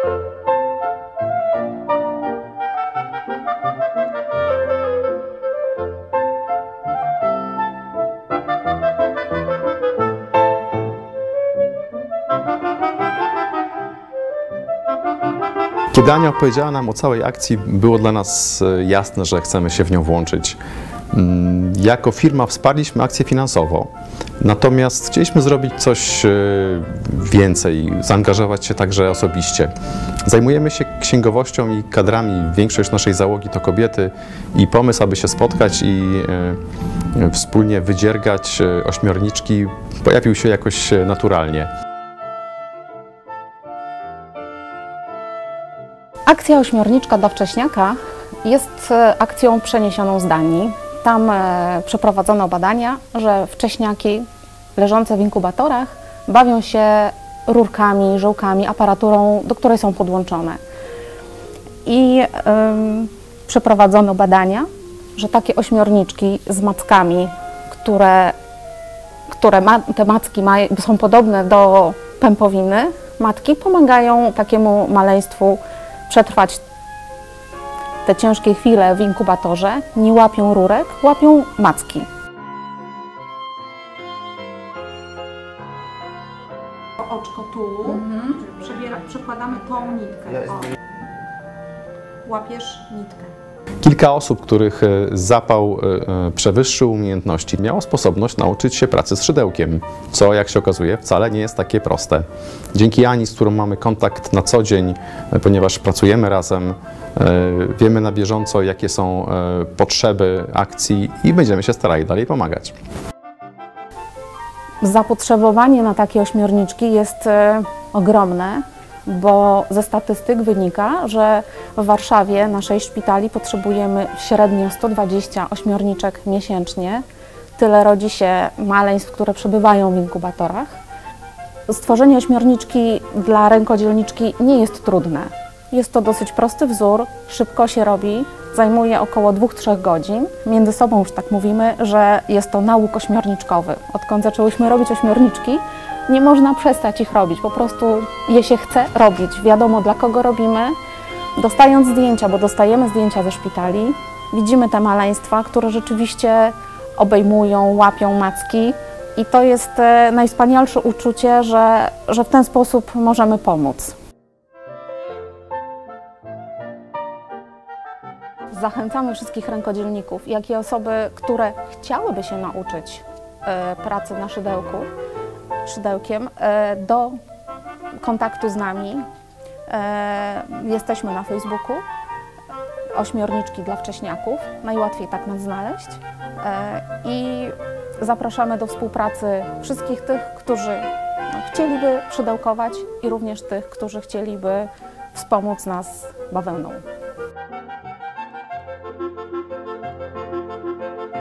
Kiedy Ania opowiedziała nam o całej akcji, było dla nas jasne, że chcemy się w nią włączyć. Jako firma wsparliśmy akcję finansowo, natomiast chcieliśmy zrobić coś więcej, zaangażować się także osobiście. Zajmujemy się księgowością i kadrami, większość naszej załogi to kobiety i pomysł, aby się spotkać i wspólnie wydziergać ośmiorniczki, pojawił się jakoś naturalnie. Akcja Ośmiorniczka dla wcześniaka jest akcją przeniesioną z Danii. Tam przeprowadzono badania, że wcześniaki leżące w inkubatorach bawią się rurkami, żyłkami, aparaturą, do której są podłączone. I przeprowadzono badania, że takie ośmiorniczki z mackami, te macki są podobne do pępowiny matki, pomagają takiemu maleństwu przetrwać te ciężkie chwile w inkubatorze, nie łapią rurek, łapią macki. Oczko tu, przekładamy tą nitkę. O. Łapiesz nitkę. Kilka osób, których zapał przewyższył umiejętności, miało sposobność nauczyć się pracy z szydełkiem, co, jak się okazuje, wcale nie jest takie proste. Dzięki Ani, z którą mamy kontakt na co dzień, ponieważ pracujemy razem, wiemy na bieżąco, jakie są potrzeby akcji i będziemy się starali dalej pomagać. Zapotrzebowanie na takie ośmiorniczki jest ogromne, bo ze statystyk wynika, że w Warszawie na 6 szpitali potrzebujemy średnio 120 ośmiorniczek miesięcznie. Tyle rodzi się maleństw, które przebywają w inkubatorach. Stworzenie ośmiorniczki dla rękodzielniczki nie jest trudne. Jest to dosyć prosty wzór, szybko się robi, zajmuje około 2–3 godzin. Między sobą już tak mówimy, że jest to nauk ośmiorniczkowy. Odkąd zaczęłyśmy robić ośmiorniczki, nie można przestać ich robić, po prostu je się chce robić. Wiadomo, dla kogo robimy. Dostając zdjęcia, bo dostajemy zdjęcia ze szpitali, widzimy te maleństwa, które rzeczywiście obejmują, łapią macki i to jest najwspanialsze uczucie, że w ten sposób możemy pomóc. Zachęcamy wszystkich rękodzielników, jak i osoby, które chciałyby się nauczyć pracy na szydełkiem, do kontaktu z nami. Jesteśmy na Facebooku, Ośmiorniczki dla wcześniaków, najłatwiej tak nas znaleźć. I zapraszamy do współpracy wszystkich tych, którzy chcieliby szydełkować i również tych, którzy chcieliby wspomóc nas bawełną.